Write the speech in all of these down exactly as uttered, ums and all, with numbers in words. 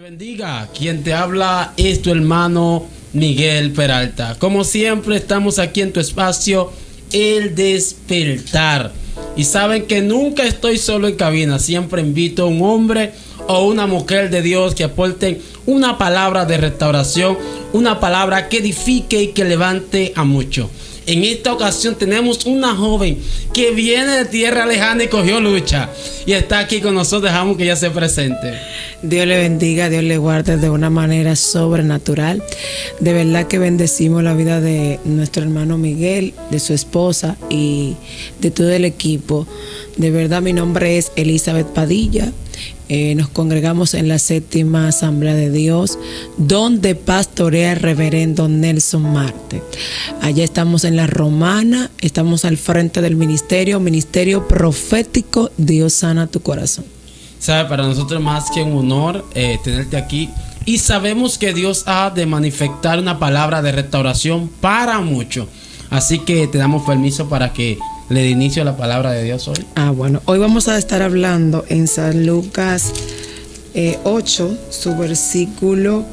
Bendiga, quien te habla es tu hermano Miguel Peralta. Como siempre estamos aquí en tu espacio El Despertar. Y saben que nunca estoy solo en cabina, siempre invito a un hombre o una mujer de Dios que aporten una palabra de restauración, una palabra que edifique y que levante a muchos. En esta ocasión tenemos una joven que viene de tierra lejana y cogió lucha y está aquí con nosotros. Dejamos que ella se presente. Dios le bendiga, Dios le guarde de una manera sobrenatural. De verdad que bendecimos la vida de nuestro hermano Miguel, de su esposa y de todo el equipo. De verdad, mi nombre es Elizabeth Padilla. Eh, nos congregamos en la séptima Asamblea de Dios, donde pastorea el reverendo Nelson Marte. Allá estamos en la Romana, estamos al frente del ministerio, ministerio profético Dios sana tu corazón. Sabe, para nosotros más que un honor eh, tenerte aquí, y sabemos que Dios ha de manifestar una palabra de restauración para muchos. Así que te damos permiso para que le dé inicio a la palabra de Dios hoy. Ah, bueno, hoy vamos a estar hablando en San Lucas eh, ocho, su versículo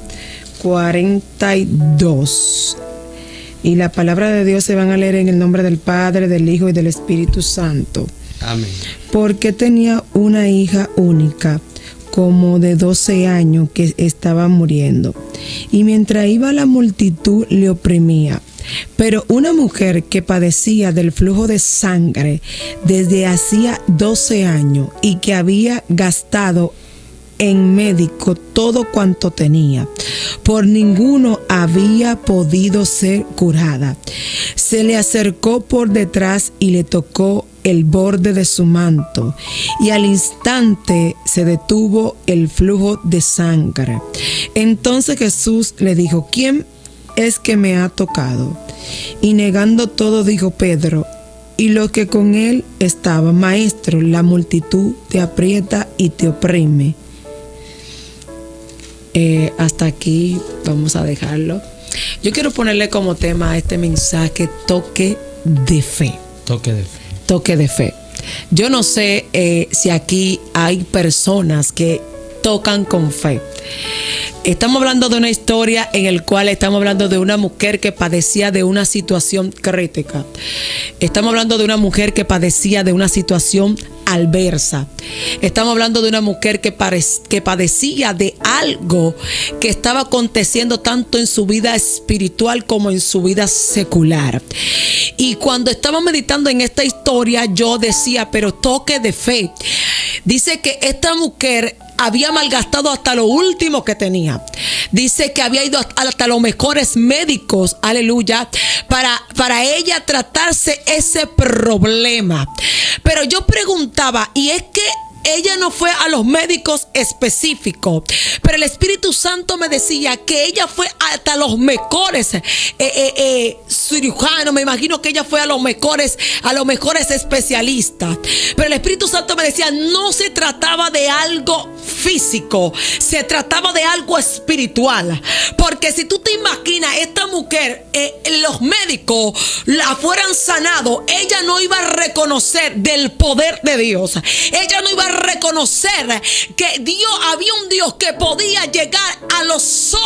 cuarenta y dos. Y la palabra de Dios se van a leer en el nombre del Padre, del Hijo y del Espíritu Santo. Amén. Porque tenía una hija única, como de doce años, que estaba muriendo. Y mientras iba la multitud le oprimía. Pero una mujer que padecía del flujo de sangre desde hacía doce años y que había gastado en médico todo cuanto tenía, por ninguno había podido ser curada, se le acercó por detrás y le tocó el borde de su manto, y al instante se detuvo el flujo de sangre. Entonces Jesús le dijo: ¿quién es que me ha tocado? Y negando todo dijo Pedro, y los que con él estaban: Maestro, la multitud te aprieta y te oprime. Eh, hasta aquí vamos a dejarlo. Yo quiero ponerle como tema a este mensaje: toque de fe. Toque de fe. Toque de fe. Yo no sé eh, si aquí hay personas que tocan con fe. Estamos hablando de una historia en la cual estamos hablando de una mujer que padecía de una situación crítica. Estamos hablando de una mujer que padecía de una situación adversa. Estamos hablando de una mujer que, que padecía de algo que estaba aconteciendo tanto en su vida espiritual como en su vida secular. Y cuando estaba meditando en esta historia, yo decía, pero toque de fe. Dice que esta mujer había malgastado hasta lo último que tenía. Dice que había ido hasta los mejores médicos, aleluya, para, para ella tratarse ese problema. Pero yo preguntaba, y es que ella no fue a los médicos específicos, pero el Espíritu Santo me decía que ella fue hasta los mejores eh, eh, eh, cirujanos. Me imagino que ella fue a los mejores, a los mejores especialistas. Pero el Espíritu Santo me decía, no se trataba de algo físico, se trataba de algo espiritual. Porque si tú te imaginas, esta mujer, eh, los médicos la fueran sanado, ella no iba a reconocer del poder de Dios. Ella no iba a reconocer que Dios, había un Dios que podía llegar a lo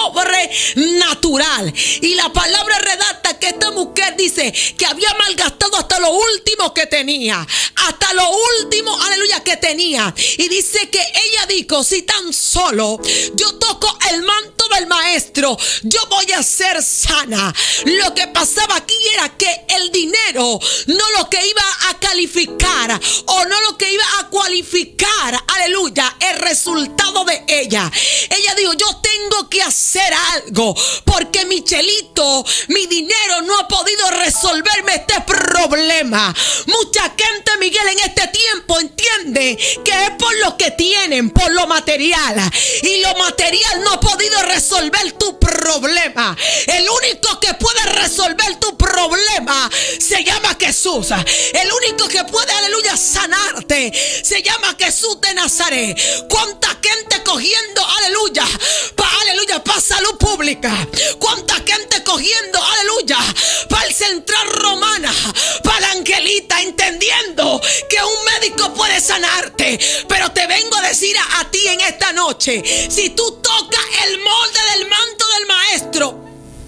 sobrenatural. Y la palabra redacta que esta mujer dice que había malgastado hasta lo último que tenía, hasta lo último, aleluya, que tenía. Y dice que ella dijo, si tan solo yo toco el manto del maestro, yo voy a ser sana. Lo que pasaba aquí era que el dinero no lo que iba a calificar, o no lo que iba a cualificar, aleluya, el resultado de ella. Ella dijo, yo tengo que hacer algo, porque mi chelito, mi dinero no ha podido resolverme este problema. Mucha gente, Miguel, en este tiempo entiende que es por lo que tienen, por lo material, y lo material no ha podido resolver tu problema. El único que puede resolver tu problema se llama Jesús. El único que puede, aleluya, sanarte se llama Jesús de Nazaret. Cuánta gente cogiendo, aleluya, para aleluya, para salud pública. Cuánta gente cogiendo, aleluya, para el Central Romana, para la Angelita, entendiendo que un médico médico puede sanarte, pero te vengo a decir a, a ti en esta noche, si tú tocas el molde del manto del maestro,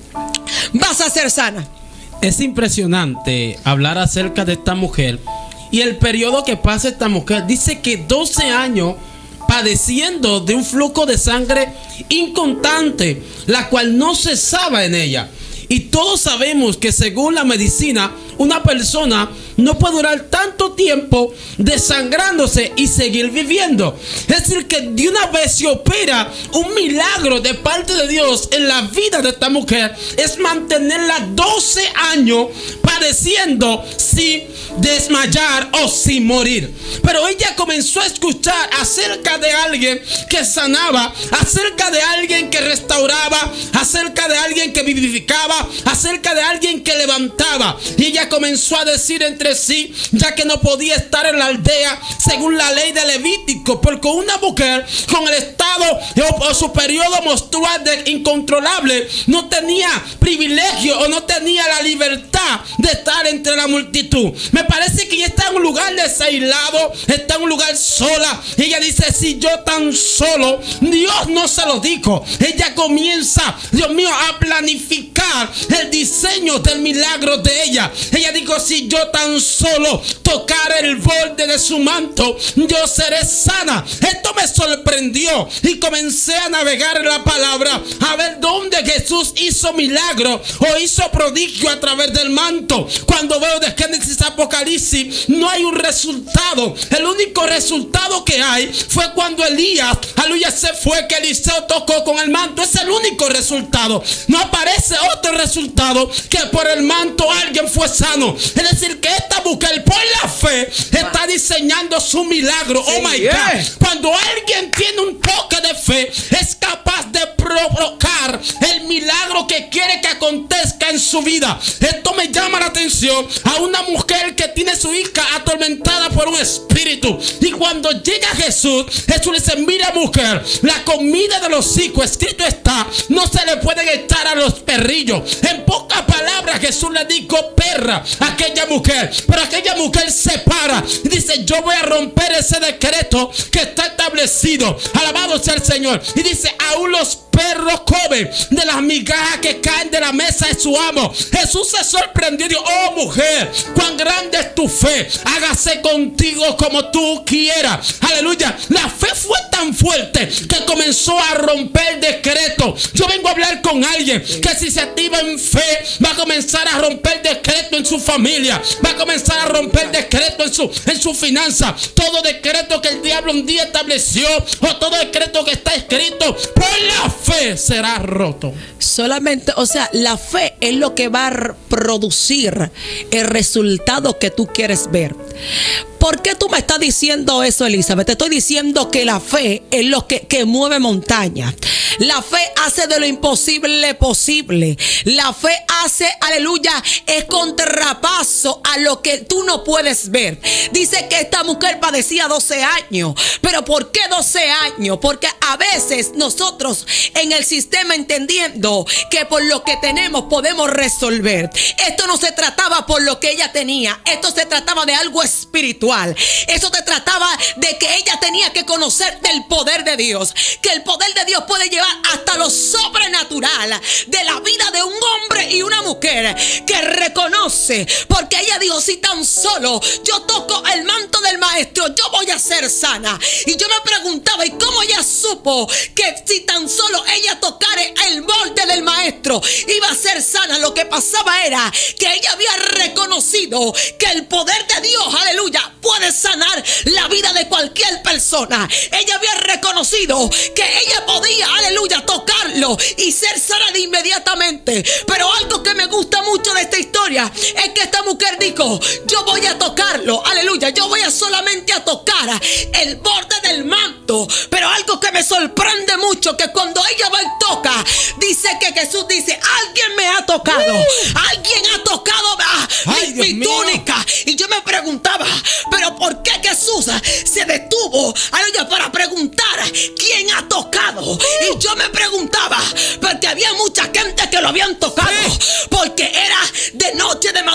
vas a ser sana. Es impresionante hablar acerca de esta mujer y el periodo que pasa esta mujer. Dice que doce años padeciendo de un flujo de sangre inconstante, la cual no cesaba en ella. Y todos sabemos que según la medicina, una persona no puede durar tanto tiempo desangrándose y seguir viviendo. Es decir, que de una vez se opera un milagro de parte de Dios en la vida de esta mujer. Es mantenerla doce años padeciendo sin desmayar o sin morir. Pero ella comenzó a escuchar acerca de alguien que sanaba, acerca de alguien que restauraba, acerca de alguien que vivificaba, acerca de alguien que levantaba. Y ella comenzó a decir entre sí, ya que no podía estar en la aldea según la ley de Levítico, porque una mujer con el estado o, o su periodo menstrual de incontrolable no tenía privilegio o no tenía la libertad de estar entre la multitud. Me parece que ella está en un lugar desaislado, está en un lugar sola. Ella dice, si yo tan solo, Dios no se lo dijo. Ella comienza, Dios mío, a planificar el diseño del milagro de ella. Ella dijo, si yo tan solo tocar el borde de su manto, yo seré sana. Esto me sorprendió y comencé a navegar en la palabra, a ver dónde Jesús hizo milagro o hizo prodigio a través del manto. Cuando veo de Génesis a Apocalipsis, no hay un resultado. El único resultado que hay fue cuando Elías, aleluya, se fue, que Eliseo tocó con el manto. Es el único resultado. No aparece otro resultado que por el manto alguien fue sano. Es decir, que esta mujer por la fe está diseñando su milagro. Oh my God. Cuando alguien tiene un toque de fe, es capaz de provocar el milagro que quiere que acontezca en su vida. Esto me llama la atención a una mujer que tiene su hija atormentada por un espíritu. Y cuando llega Jesús, Jesús le dice, mira mujer, la comida de los hijos, escrito está, no se le pueden echar a los perrillos. En pocas palabras, Jesús le dijo perra a aquella mujer. Pero aquella mujer se para y dice, yo voy a romper ese decreto que está establecido. Alabado sea el Señor. Y dice, aún los perros comen de las migajas que caen de la mesa de su amo. Jesús se sorprendió y dijo, oh mujer, cuán grande es tu fe, hágase contigo como tú quieras. Aleluya. La fe fue tan fuerte que comenzó a romper decreto. Yo vengo a hablar con alguien que si se activa en fe, va a comenzar a romper decreto en su familia, va a comenzar a romper decreto en su, en su finanza. Todo decreto que el diablo un día estableció, o todo decreto que está escrito, por la fe será roto. Solamente, o sea, la fe es lo que va a producir el resultado que tú quieres ver. ¿Por qué tú me estás diciendo eso, Elizabeth? Te estoy diciendo que la fe es lo que, que mueve montañas. La fe hace de lo imposible posible. La fe hace, aleluya, es contrapaso a lo que tú no puedes ver. Dice que esta mujer padecía doce años. ¿Pero por qué doce años? Porque a veces nosotros en el sistema, entendiendo que por lo que tenemos podemos resolver. Esto no se trataba por lo que ella tenía. Esto se trataba de algo espiritual. Eso te trataba de que ella tenía que conocer del poder de Dios, que el poder de Dios puede llevar hasta lo sobrenatural de la vida de un hombre y una mujer que reconoce, porque ella dijo, si tan solo yo toco el manto del maestro, yo voy a ser sana. Y yo me preguntaba, ¿y cómo ella supo que si tan solo ella tocara el borde del maestro iba a ser sana? Lo que pasaba era que ella había reconocido que el poder de Dios, aleluya, puede sanar la vida de cualquier persona. Ella había reconocido que ella podía, aleluya, tocarlo y ser sana de inmediatamente. Pero algo que me gusta mucho de esta historia es que esta mujer dijo, yo voy a tocarlo, aleluya, yo voy a solamente a tocar el borde del manto. Pero algo que me sorprende mucho, que cuando ella va y toca, dice que Jesús dice, alguien me ha tocado, alguien ha tocado ah, Ay, mi, mi túnica. Y yo me preguntaba, pero ¿por qué Jesús se detuvo, aleluya, para preguntar quién ha tocado? Y yo me preguntaba, porque había mucha gente que lo habían tocado, porque era de noche, de madrugada,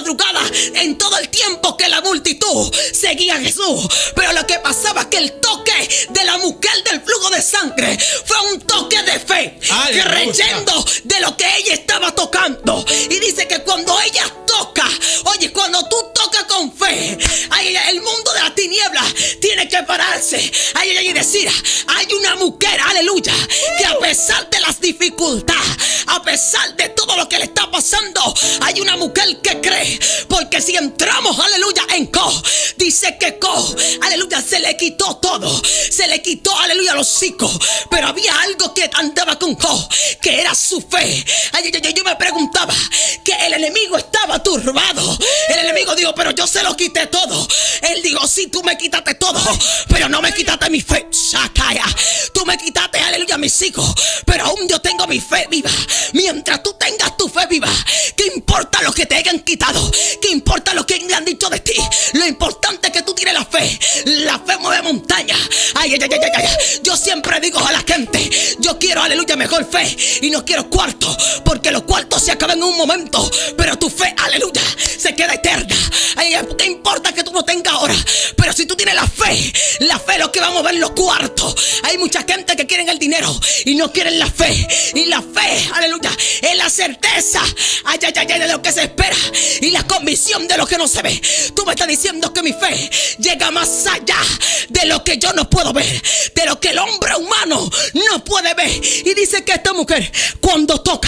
madrugada, en todo el tiempo que la multitud seguía a Jesús. Pero lo que pasaba es que el toque de la mujer del flujo de sangre fue un toque de fe, creyendo de lo que ella estaba tocando. Y dice que cuando ella toca, oye, cuando tú tocas con fe, ay, el mundo de las tinieblas tiene que pararse, ay, ay, y decir, hay una mujer, aleluya, que a pesar de las dificultades, a pesar de todo lo que le está pasando, hay una mujer que cree. Porque si entramos, aleluya, en Co, dice que Co, aleluya, se le quitó todo, se le quitó, aleluya, los hijos, pero había algo que andaba con Co, que era su fe. Ay, ay, ay, yo me preguntaba que el enemigo estaba turbado. El enemigo dijo, pero yo se lo quité todo. Él dijo, sí, tú me quitaste todo, pero no me quitaste mi fe. Shakaya, tú me quitaste, aleluya, mis hijos, pero aún yo tengo mi fe viva. Mientras tú tengas tu fe viva, ¿qué importa lo que te hayan quitado? ¿Qué importa lo que le han dicho de ti? Lo importante es que tú tienes la fe. La fe mueve montaña. Ay, ay, ay, ay, ay. Yo siempre digo a la gente, yo quiero, aleluya, mejor fe y no quiero cuarto, porque los cuartos se acaban en un momento, pero tu fe, aleluya, se queda eterna. Ay, ¿qué importa que tú no tengas ahora? Pero si tú tienes la fe, la fe es lo que va a mover los cuartos. Hay mucha gente que quieren el dinero y no quieren la fe. Y la fe, aleluya, es la certeza, ay, ay, ay, de lo que se espera y la convicción de lo que no se ve. Tú me estás diciendo que mi fe llega más allá de lo que yo no puedo ver, de lo que el hombre humano no puede ver. Y dice que esta mujer, cuando toca,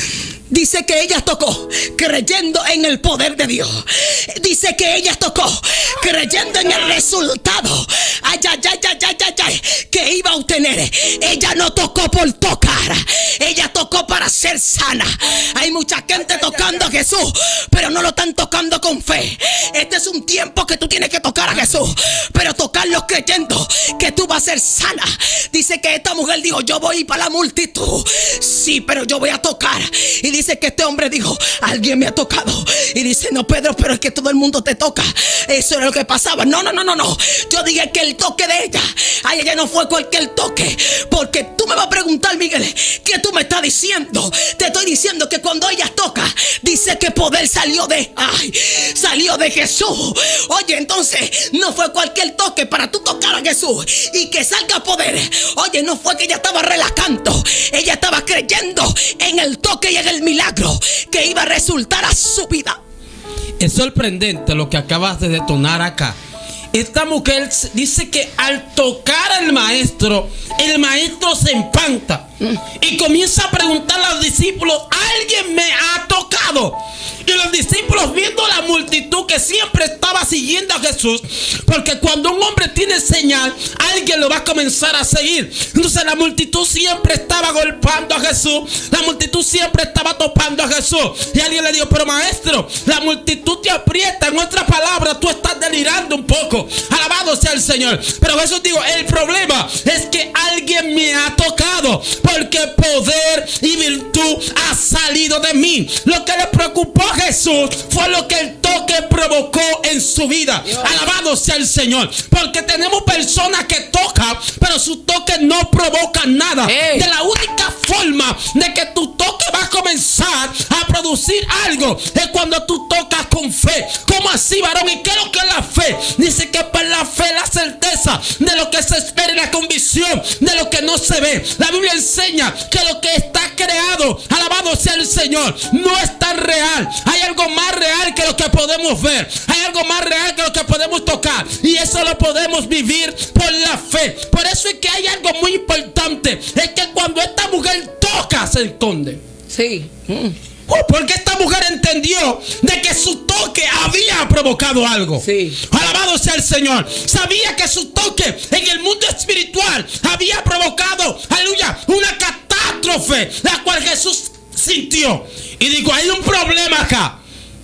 dice que ella tocó creyendo en el poder de Dios. Dice que ella tocó creyendo en el resultado, ay, ay, ay, ay, ay, ay, ay, que iba a obtener. Ella no tocó por tocar, ella tocó para ser sana. Hay mucha gente tocando a Jesús, pero no lo están tocando con fe. Este es un tiempo que tú tienes que tocar a Jesús, pero tocarlo creyendo que tú vas a ser sana. Dice que esta mujer dijo, yo voy para la multitud, sí, pero yo voy a tocar. Y dice que este hombre dijo, alguien me ha tocado. Y dice, no, Pedro, pero es que todo el mundo te toca. Eso era lo que pasaba. No, no, no, no, no. Yo dije que el toque de ella, ay, ella no fue cualquier toque. Porque tú me vas a preguntar, Miguel, ¿qué tú me estás diciendo? Te estoy diciendo que cuando ella toca, dice que poder salió de, ay, salió de Jesús. Oye, entonces no fue cualquier toque para tú tocar a Jesús y que salga poder. Oye, no fue que ella estaba relajando, ella estaba creyendo en el toque y en el milagro que iba a resultar a su vida. Es sorprendente lo que acabas de detonar acá. Esta mujer dice que al tocar al maestro, el maestro se empanta y comienza a preguntar a los discípulos, ¿alguien me ha tocado? Y los discípulos, viendo la multitud que siempre estaba siguiendo a Jesús, porque cuando un hombre tiene señal, alguien lo va a comenzar a seguir. Entonces la multitud siempre estaba golpeando a Jesús, la multitud siempre estaba topando a Jesús. Y alguien le dijo, pero maestro, la multitud te aprieta. En otras palabras, tú estás delirando un poco. Alabado sea el Señor. Pero Jesús dijo, el problema es que alguien me ha tocado, porque poder y virtud ha salido de mí. Lo que le preocupó a Jesús fue lo que el toque provocó en su vida. Alabado sea el Señor. Porque tenemos personas que tocan, pero su toque no provoca nada. Hey. De la única forma de que tu toque va a comenzar a producir algo es cuando tú tocas con fe. ¿Cómo así, varón? ¿Y qué es lo que es la fe? Dice que por la fe la certeza de lo que se espera y la convicción de lo que no se ve. La Biblia enseña que lo que está creado, alabado sea el Señor, no es tan real. Hay algo más real que lo que podemos ver. Hay algo más real que lo que podemos tocar. Y eso lo podemos vivir por la fe. Por eso es que hay algo muy importante. Es que cuando esta mujer toca, se esconde. Sí. Mm. Oh, porque esta mujer entendió de que su toque había provocado algo. Sí. Alabado sea el Señor. Sabía que su toque en el mundo espiritual había provocado, aleluya, una catástrofe, la cual Jesús sintió. Y digo, hay un problema acá.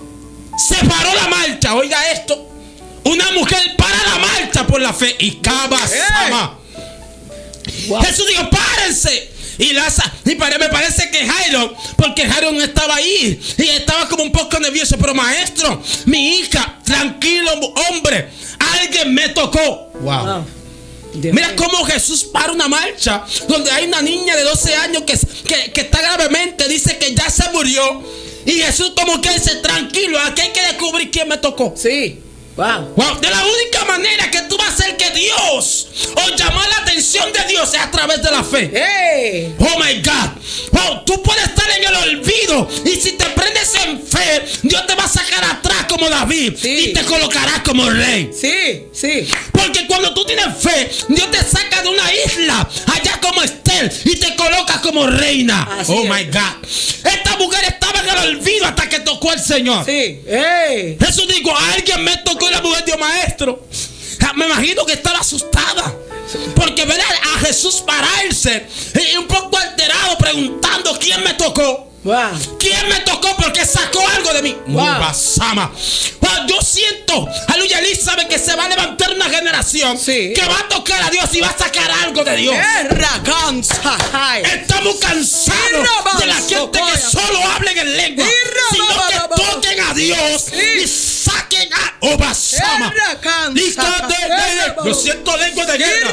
Se paró la marcha. Oiga esto. Una mujer para la marcha por la fe. Y cabazama. Wow. Jesús dijo, párense. Y, Lázaro, y me parece que Jairo, porque Jairo no estaba ahí y estaba como un poco nervioso. Pero maestro, mi hija, tranquilo, hombre, alguien me tocó. Wow, wow. Mira cómo Jesús para una marcha donde hay una niña de doce años que, que, que está gravemente, dice que ya se murió. Y Jesús como que dice, tranquilo, aquí hay que descubrir quién me tocó? Sí. Wow. Wow. De la única manera que tú vas a hacer que Dios o llamar la atención de Dios es a través de la fe. Hey. Oh my God. Wow. Tú puedes estar en el olvido y si te prendes en fe, Dios te va a sacar atrás como David, sí, y te colocará como rey. Sí, sí. Porque cuando tú tienes fe, Dios te saca de una isla allá como Esther y te coloca como reina. Así oh es. my God. Esta mujer estaba en el olvido hasta que tocó al Señor. Sí. Hey. Jesús dijo, alguien me tocó y la mujer dio maestro. Me imagino que estaba asustada. Porque ver a Jesús pararse y un poco alterado preguntando quién me tocó. Wow. ¿Quién me tocó? Porque sacó algo de mí. Wow. Wow, yo siento, aleluya, Elizabeth, que se va a levantar una generación, sí, que va a tocar a Dios y va a sacar algo de Dios. Estamos cansados de la gente que solo hablen en lengua, sino que toquen a Dios y saquen a Obasama. Yo siento lengua de guerra.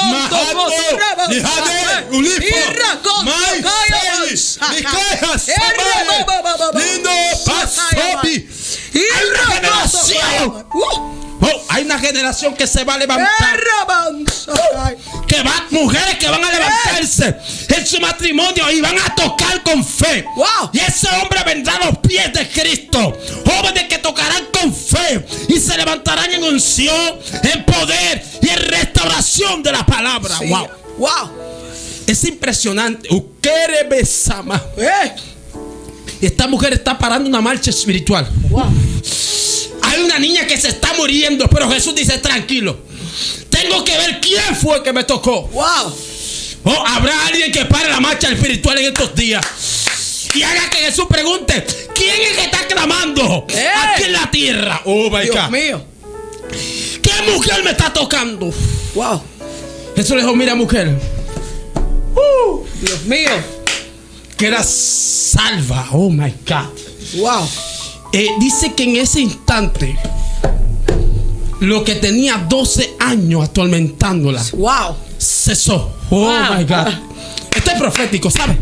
Lindo pasopi. Hay una generación. Oh, hay una generación que se va a levantar. Que va, mujeres que van a levantarse en su matrimonio y van a tocar con fe. Wow. Y ese hombre vendrá a los pies de Cristo. Jóvenes que tocarán con fe y se levantarán en unción, en poder y en restauración de la palabra. Sí. Wow. Wow. Es impresionante. Ukere besama. Eh. Esta mujer está parando una marcha espiritual. Wow. Hay una niña que se está muriendo, pero Jesús dice, tranquilo, tengo que ver quién fue que me tocó. Wow. Oh, habrá alguien que pare la marcha espiritual en estos días y haga que Jesús pregunte, ¿quién es que está clamando ¡Eh! aquí en la tierra? Oh my Dios God. mío. ¿Qué mujer me está tocando? Wow. Jesús le dijo, mira mujer, uh, Dios mío. que era salva. Oh my God. Wow. Eh, dice que en ese instante lo que tenía doce años atormentándola, Wow. cesó. Oh Wow. my God. Esto es profético, ¿sabes?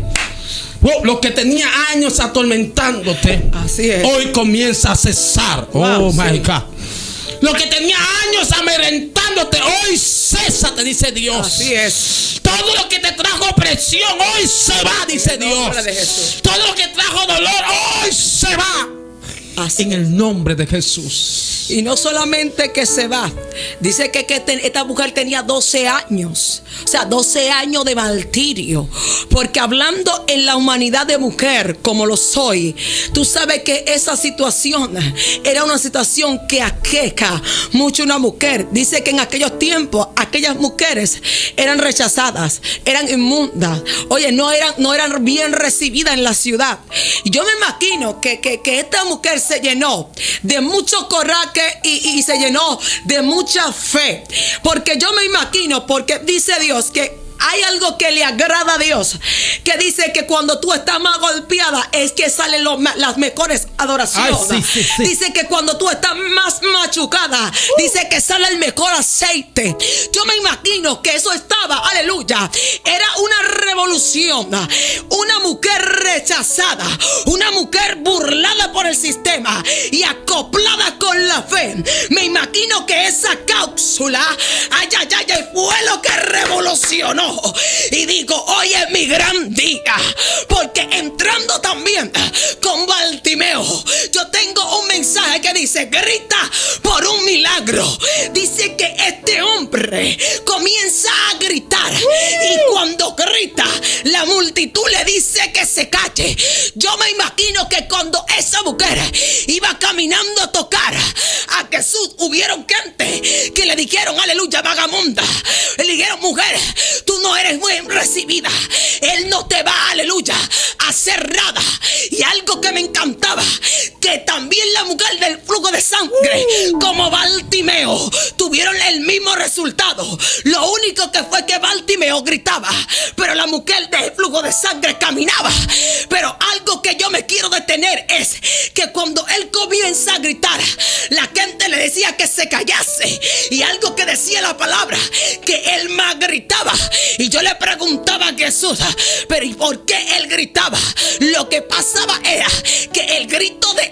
Oh, lo que tenía años atormentándote, Así es. hoy comienza a cesar. Wow, oh my sí. God. Lo que tenía años amedrentándote, hoy cesa, te dice Dios. Así es. Todo lo que te trajo opresión, hoy se va, dice En el nombre Dios. de Jesús. Todo lo que trajo dolor, hoy se va. Así En el nombre de Jesús. Y no solamente que se va, dice que, que te, esta mujer tenía doce años, o sea, doce años de martirio. Porque hablando en la humanidad de mujer, como lo soy, tú sabes que esa situación era una situación que aqueja mucho una mujer. Dice que en aquellos tiempos, aquellas mujeres eran rechazadas, eran inmundas. Oye, no eran, no eran bien recibidas en la ciudad. Y yo me imagino que, que, que esta mujer se llenó de mucho coraje y, y se llenó de mucha fe. Porque yo me imagino, porque dice Dios que hay algo que le agrada a Dios, que dice que cuando tú estás más golpeada es que salen los, las mejores adoraciones. Ay, sí, sí, sí. Dice que cuando tú estás más machucada, uh. dice que sale el mejor aceite. Yo me imagino que eso estaba, aleluya, era una revolución. Una mujer rechazada, una mujer burlada por el sistema y acoplada con la fe. Me imagino que esa cápsula, ay, ay, ay, ay, fue lo que revolucionó. Y digo, hoy es mi gran día, porque entrando también con Bartimeo, yo tengo un mensaje que dice, grita por un milagro. Dice que este hombre comienza a gritar y cuando grita, la multitud le dice que se calle. Yo me imagino que cuando esa mujer iba caminando a tocar a Jesús, hubieron gente que le dijeron, aleluya, vagamunda. Le dijeron, mujer, tú no eres muy recibida. Él no te va, aleluya, a hacer nada. Y algo que me encantaba, que también la mujer del flujo de sangre, uh. como Bartimeo, tuvieron el mismo resultado. Lo único que fue que Bartimeo gritaba, pero la mujer del flujo de sangre caminaba. Pero algo que yo me quiero detener es que cuando él comienza a gritar, la gente le decía que se callase. Y algo que decía la palabra, que él más gritaba. Y yo le preguntaba a Jesús, pero ¿y por qué él gritaba? Lo que pasaba era que el grito de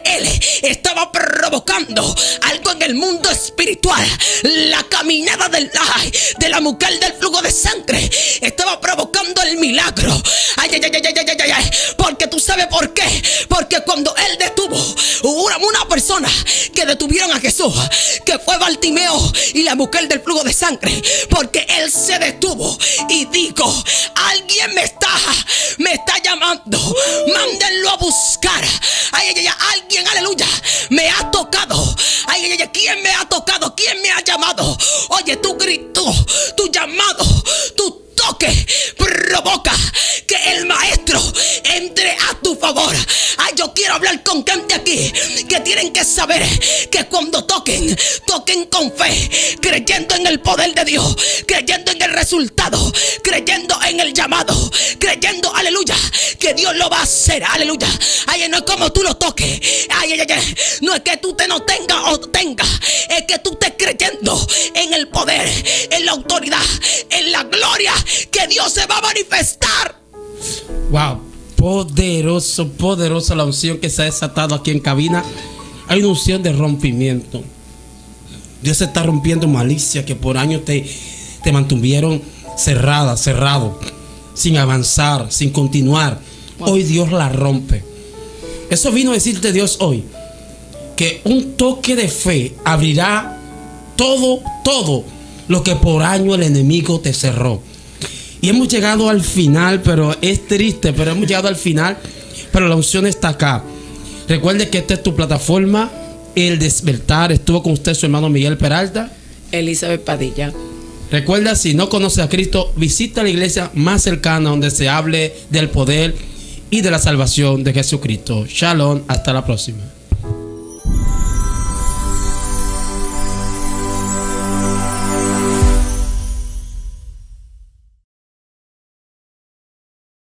él estaba provocando algo en el mundo espiritual. La caminada del, ay, de la mujer del flujo de sangre estaba provocando el milagro. Ay, ay, ay, ay, ay, ay, ay. Porque tú sabes por qué. Porque cuando él detuvo, hubo una, una persona que detuvieron a Jesús, que fue Bartimeo y la mujer del flujo de sangre. Porque él se detuvo y dijo: alguien me está, me está llamando, mándenlo a buscar. Ay, ay, ay, alguien, aleluya, me ha tocado. Ay, ay, ay, ¿quién me ha tocado? ¿Quién me ha llamado? Oye, tu grito, tu llamado, tu toque provoca que el maestro entre a tu favor. Ay, yo quiero hablar con gente aquí que tienen que saber que cuando toquen, toquen con fe, creyendo en el poder de Dios, creyendo en el resultado, creyendo en el llamado, creyendo, aleluya, que Dios lo va a hacer, aleluya. Ay, no es como tú lo toques, ay, ay, ay, no es que tú te no tengas o tengas, es que tú estés creyendo en el poder, en la autoridad, en la gloria que Dios se va a manifestar. Wow, poderoso, poderosa la unción que se ha desatado aquí en cabina. Hay una unción de rompimiento. Dios se está rompiendo malicia que por años te, te mantuvieron cerrada, cerrado, sin avanzar, sin continuar. Wow. Hoy Dios la rompe. Eso vino a decirte Dios hoy, que un toque de fe abrirá todo, todo lo que por año el enemigo te cerró. Y hemos llegado al final, pero es triste, pero hemos llegado al final, pero la unción está acá. Recuerde que esta es tu plataforma, El Despertar. Estuvo con usted su hermano Miguel Peralta, Elizabeth Padilla. Recuerda, si no conoces a Cristo, visita la iglesia más cercana donde se hable del poder y de la salvación de Jesucristo. Shalom, hasta la próxima.